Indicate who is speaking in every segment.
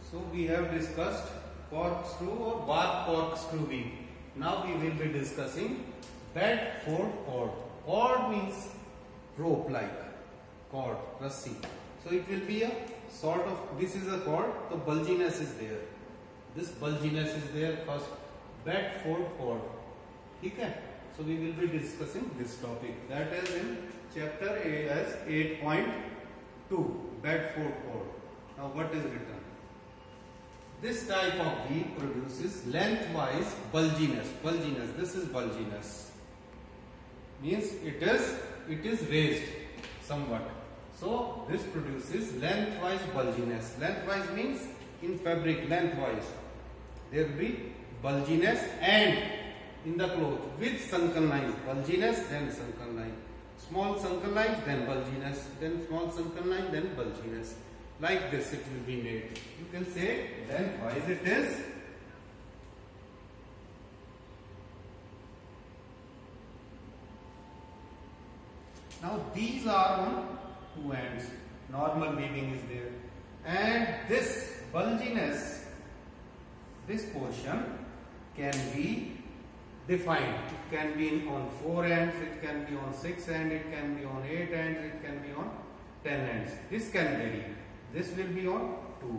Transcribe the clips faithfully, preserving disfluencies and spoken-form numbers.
Speaker 1: So we have discussed corkscrew or bark corkscrew weave. Now we will be discussing Bedford cord. Cord means rope like cord, rassi. So it will be a sort of, this is a cord, the bulginess is there. This bulginess is there first. Bedford cord. Okay? So we will be discussing this topic. That is in chapter A as eight point two, Bedford cord. Now what is written? This type of weave produces lengthwise bulginess. Bulginess. This is bulginess. Means it is it is raised somewhat. So this produces lengthwise bulginess. Lengthwise means in fabric lengthwise. There will be bulginess and in the cloth with sunken lines. Bulginess, then sunken line. Small sunken lines, then bulginess. Then small sunken line, then bulginess. Like this it will be made. You can say lengthwise it is. Now these are on two ends. Normal weaving is there. And this bulginess, this portion can be defined. It can be on four ends, it can be on six ends, it can be on eight ends, it can be on ten ends. This can vary. This will be on two.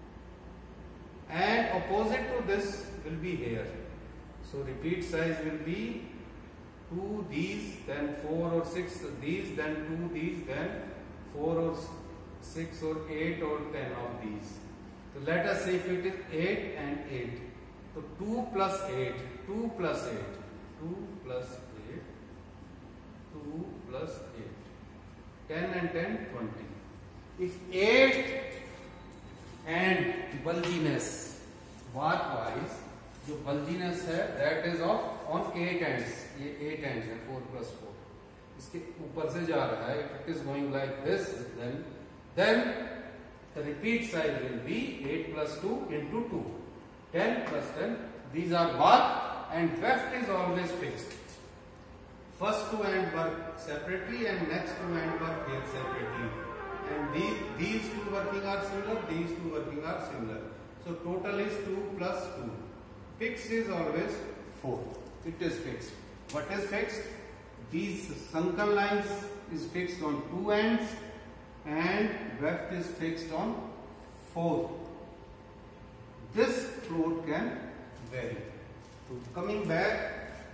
Speaker 1: And opposite to this will be here. So repeat size will be two these, then four or six these, then two these, then four or six or eight or ten of these. So let us say if it is eight and eight. So two plus eight, two plus eight, two plus eight, two plus eight, ten and ten, twenty. If eight and bulginess bark wise, जो bulginess है that is of on eight ends, ये eight ends है four plus four. इसके ऊपर से जा रहा है. If it is going like this, then then the repeat size will be eight plus two into two, ten plus ten. These are bark and weft is always fixed. First two end work separately and next two end work here separately. And these, these two working are similar, these two working are similar. So total is two plus two. Fixed is always four. It is fixed. What is fixed? These sunken lines is fixed on two ends and weft is fixed on four. This float can vary. So coming back,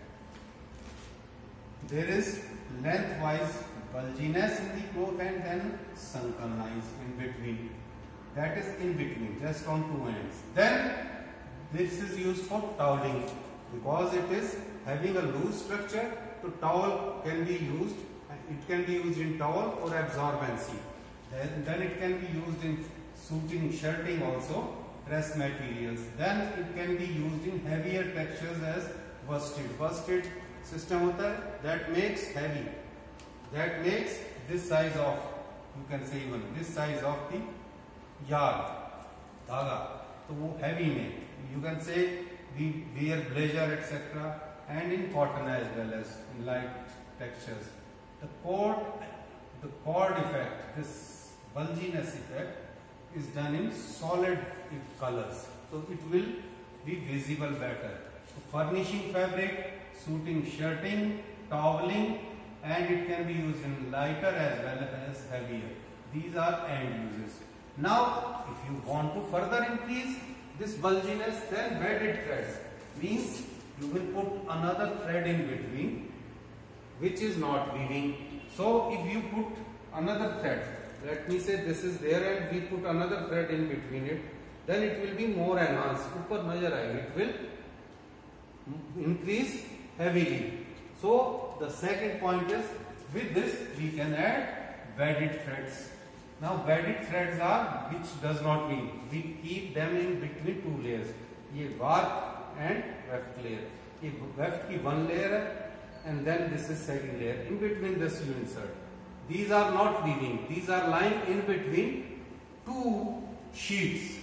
Speaker 1: there is lengthwise bulginess in the cloth and then sunken lines in between. That is in between, just on two ends. Then this is used for toweling because it is having a loose structure. So towel can be used. It can be used in towel or absorbency. Then, then it can be used in suiting, shirting also, dress materials. Then it can be used in heavier textures as worsted. Worsted system hota hai, that makes heavy. That makes this size of, you can say even this size of the yard, dhaga. So wo heavy mein. You can say we wear blazer et cetera and in cotton as well as in light textures. The cord, the cord effect, this bulginess effect is done in solid colors. So it will be visible better. So furnishing fabric, suiting shirting, toweling, and it can be used in lighter as well as heavier. These are end uses. Now, if you want to further increase this bulginess, then bedded threads means you will put another thread in between, which is not weaving. So, if you put another thread, let me say this is there and we put another thread in between it, then it will be more enhanced. Upar nazar aayegi, it will increase heavily. So the second point is, with this we can add bedded threads. Now bedded threads are which does not weave. We keep them in between two layers. ये bark and weft layer. ये weft की one layer है and then this is second layer. In between this you insert. These are not weaving. These are lying in between two sheets.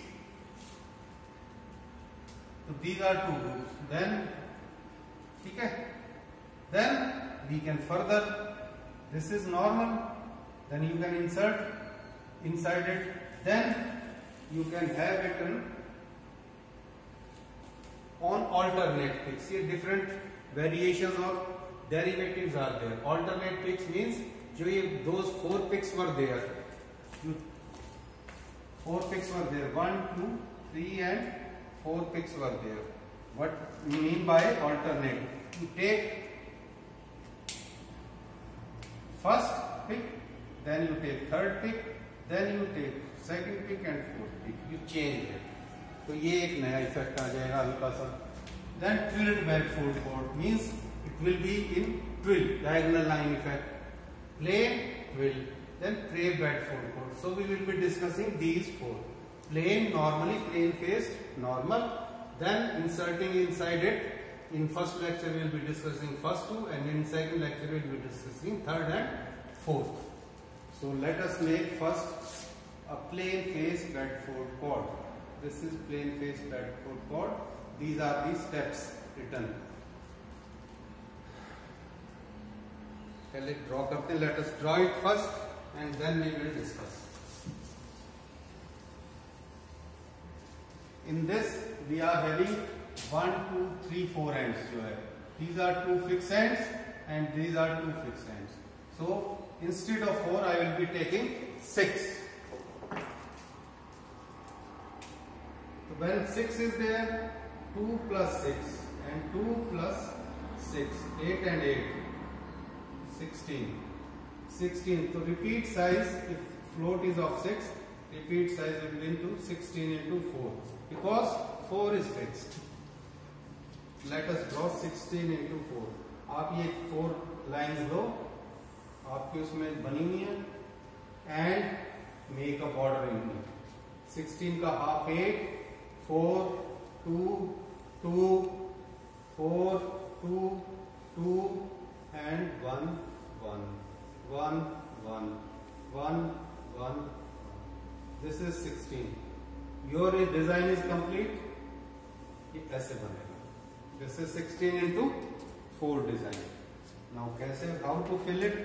Speaker 1: So these are two groups. Then, ठीक है? Then we can further, this is normal, then you can insert inside it, then you can have it in on alternate picks. Here different variations of derivatives are there. Alternate picks means जो ये those four picks were there, you, four picks were there, one, two, three and four picks were there. What we mean by alternate? You take first pick, then you take third pick, then you take second pick and fourth pick. You change it. तो ये एक नया effect आ जाएगा हल्का सा. Then twilled Bedford chord means it will be in twill, diagonal line effect. Plain, twill, then Cray Bedford chord. So we will be discussing these four. Plain, normally plain faced, normal. Then inserting inside it. In first lecture we will be discussing first two, and in second lecture we will be discussing third and fourth. So let us make first a plain face Bedford chord. This is plain face Bedford chord. These are the steps written. Let's draw करते हैं. Let us draw it first and then we will discuss. In this we are having one, two, three, four ends. जो है. These are two fixed ends and these are two fixed ends. So instead of four, I will be taking six. So when six is there, two plus six and two plus six, eight and eight, sixteen. sixteen. So repeat size, if float is of six, repeat size will be into sixteen into four, because four is fixed. Let us draw sixteen into four. आप ये four lines लो, आपकी उसमें बनी हुई है, and make a border in it. sixteen का half eight, four, two, two, four, two, two, and one, one, one, one, one, one. This is sixteen. Your design is complete. ये ऐसे बनेगा. This is sixteen into four design. Now कैसे, how to fill it?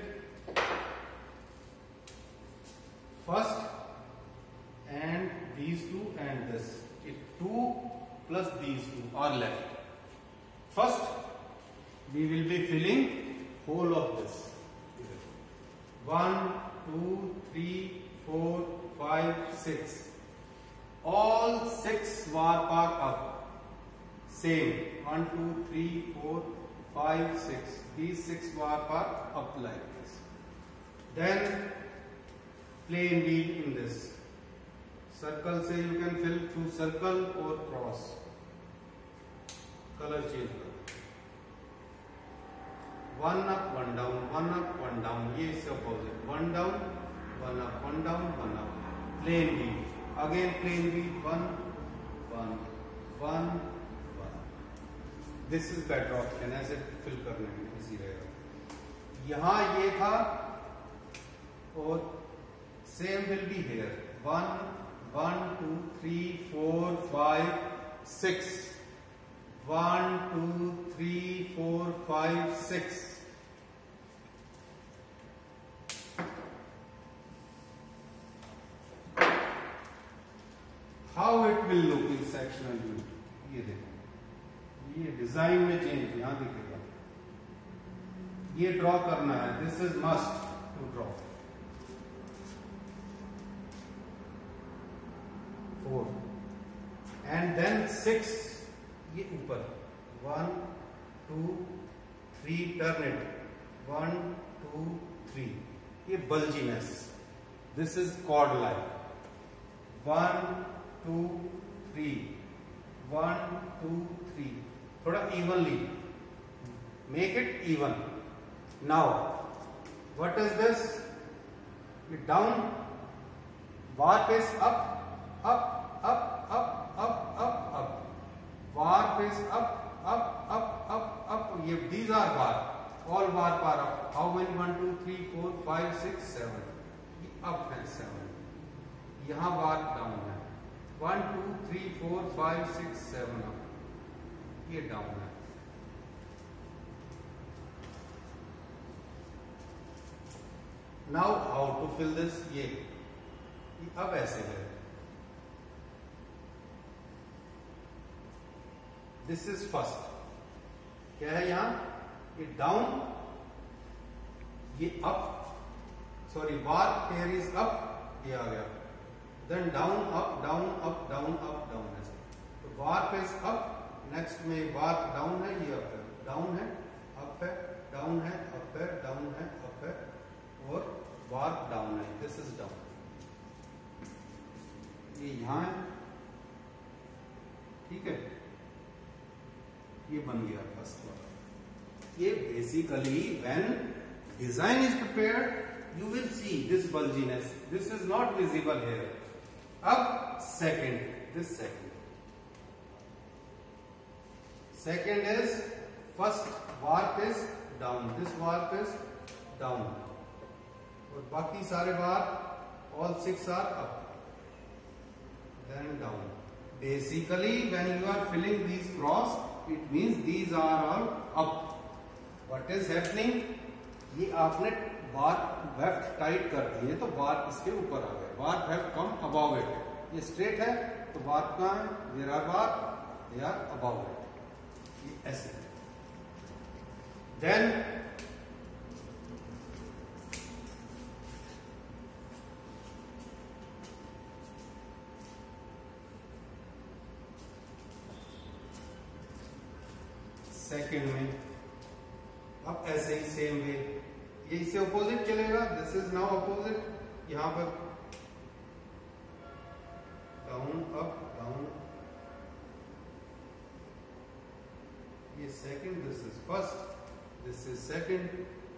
Speaker 1: First and these two and this. It two plus these two are left. First we will be filling whole of this. One, two, three, four, five, six. All six warp are up. Same. One, two, three, four, five, six. These six warp are up like this. Then plain wheel in this. Circle say you can fill through circle or cross. Color change. One up, one down, one up, one down. ये इससे opposite. One down, one up, one down, one up. Plain wheel. Again plain wheel. One, one, one. This is better option. ऐसे fill करने में easy रहेगा. यहाँ ये था और same will be here. One, one, two, three, four, five, six. One, two, three, four, five, six. How it will look in sectional view? ये देखो. ये डिजाइन में चेंज यहां दिखेगा. ये ड्रॉ करना है. This is must to draw. Four and then six. ये ऊपर one, two, three. Turn it. One, two, three. ये bulginess. This is cord like. One, two, three. One, two, three. थोड़ा evenly make it even. Now what is this? Down. Warp is up, up, up, up, up, up, up. Warp is up, up, up, up, up. ये these are warp. All warp are up. How many? One, two, three, four, five, six, seven. ये up है seven. यहाँ warp down है. One, two, three, four, five, six, seven up. ये down है. Now how to fill this? ये, ये अब ऐसे है. दिस इज फर्स्ट, क्या है यहाँ, ये डाउन, ये up, sorry warp pair is up, ये आ गया, then down up down up down up down, ऐसे तो वार्प इज अप, नेक्स्ट में वार्प डाउन है, ये अप है, डाउन है अप है, डाउन है अप है, डाउन है अप है, और वार्प डाउन है, दिस इज डाउन, ये यहां है, ठीक है, ये बन गया फर्स्ट वाला। ये basically when design is prepared you will see this bulginess, this is not visible here. अब second, this second second is first warp is down, this warp is down, और बाकी सारे warp all six are up, then down. Basically, when you are filling these cross, it means these are all up. What is happening? ये आपने warp weft tight कर दिए तो warp इसके ऊपर आ गए, warp have come above it, ये स्ट्रेट है तो वार्प कहाँ है, there are warp, they are above it, ये ऐसे। Then सेकेंड में अब ऐसे ही सेम वे, ये इससे अपोजिट चलेगा, दिस इज नाउ अपोजिट, यहां पर डाउन अप डाउन, ये second, this is first, this is second.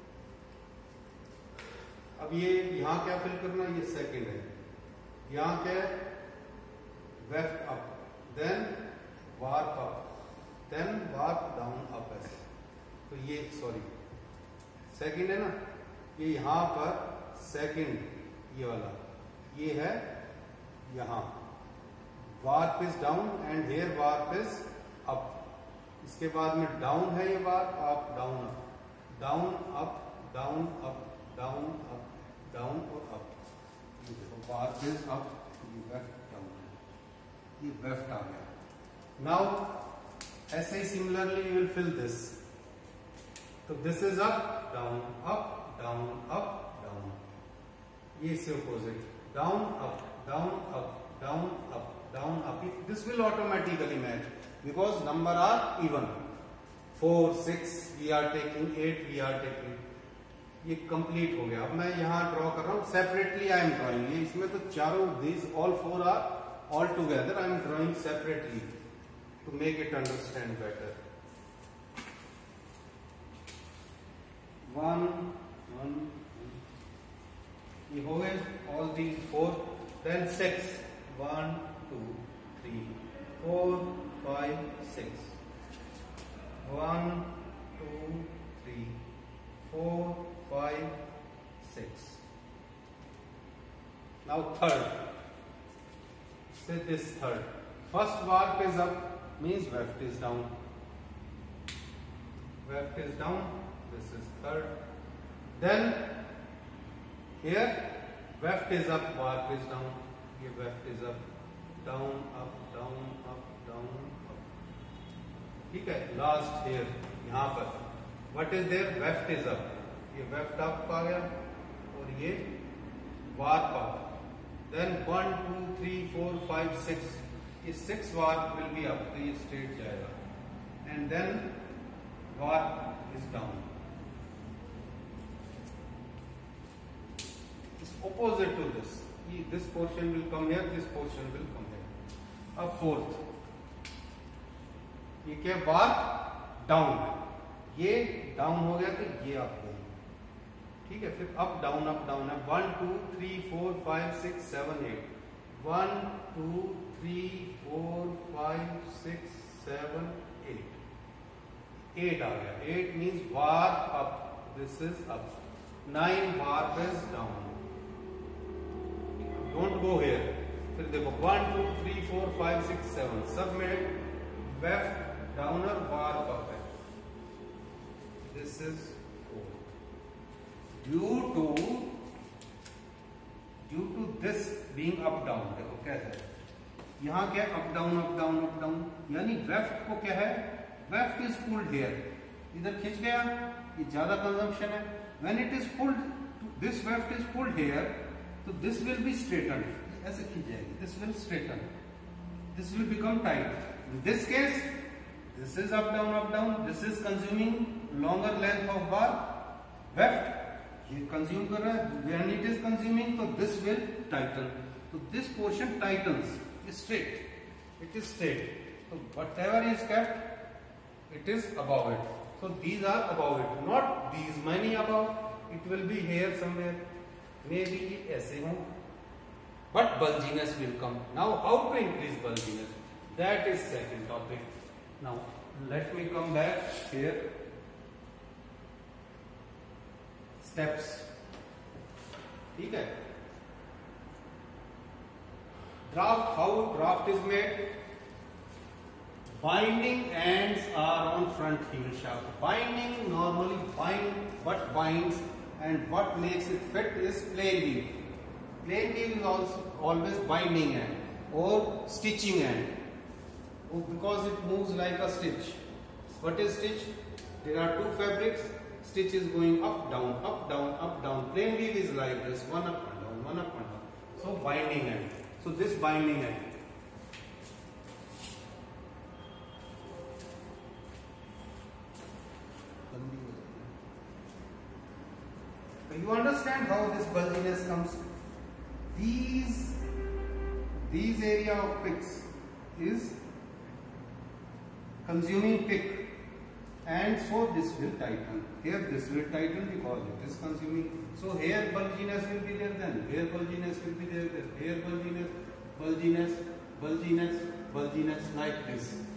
Speaker 1: अब ये यहां क्या फिल करना, ये सेकेंड है, यहां क्या है, weft up, then warp up, then warp down up, ऐसे, तो ये सॉरी सेकंड है ना, ये यहां पर सेकंड, ये वाला ये है, यहां warp is down and here warp is up, इसके बाद में डाउन है, ये warp up down up, down up down up down up down और अप, ये देखो वार्प इज अप, ये वेफ्ट डाउन है, ये वेफ्ट आ गया। नाउ ऐसे ही similarly you will fill this, तो this is up down up down up down, ये इससे opposite, down up down up down up down up, this will automatically match because number are even, four six we are taking, eight we are taking, ये complete हो गया। अब मैं यहां draw कर रहा हूं सेपरेटली, आई एम ड्रॉइंग, ये इसमें तो चारों this all four are all together, I am drawing separately to make it understand better. One, one, ये हो गए all these four, then six, one, two, three, four, five, six, one, two, three, four, five, six. Now third, say this third, first warp is up, means weft is down, weft is down, this is third, then here weft is up, warp is down, ये weft is up, down up down up down up, ठीक है। Last here यहाँ पर what is there, weft is up, ये weft up आ गया और ये warp up, then one two three four five six, ये six warp will be up, तो ये स्ट्रेट जाएगा, and then warp is down, opposite to this, this portion will come here, this portion will come here. अब fourth, ये क्या, warp down है, ये down हो गया तो ये अप गई, ठीक है। फिर अप डाउन अप डाउन है, one two three four five six seven eight, one two three four five six seven eight, eight आ गया, eight means warp up, this is up, nine warp is down, don't go here. फिर देखो one two three four five six seven, सब में weft down or warp up है, this is four, due to due to this being up down, देखो कैसे यहाँ क्या up down up down up down, यानी वेफ्ट को क्या है, वेफ्ट इज पुल्ड हियर, इधर खिंच गया, ये ज्यादा कंजम्पशन है. When it is pulled, this weft is pulled here, तो दिस विल बी स्ट्रेटन, ऐसे खिंच जाएगी, this will straighten, this will become tight. In this case this is up down up down, this is consuming longer length of bar weft, ये consume कर रहा है. When it is consuming, तो this will tighten, तो this portion tightens, straight, it is straight, so whatever is kept, it is above it. So these are above it, not these many above, it will be here somewhere, maybe aise ho, but bulginess will come. Now how to increase bulginess, that is second topic. Now let me come back here, steps, theek hai. Draft, how draft is made? Binding ends are on front heel shaft. Binding normally bind, what binds and what makes it fit is plain weave. Plain weave is also always binding end or stitching end, because it moves like a stitch. What is stitch? There are two fabrics, stitch is going up down up down up down. Plain weave is like this, one up and down, one up and down. So binding end. So this binding end. You understand how this bulginess comes? These these area of picks is consuming pick, and so this will tighten. Here this will tighten because it is consuming. So here bulginess will be there, then here bulginess will be there, then here bulginess, bulginess, bulginess, bulginess, like this.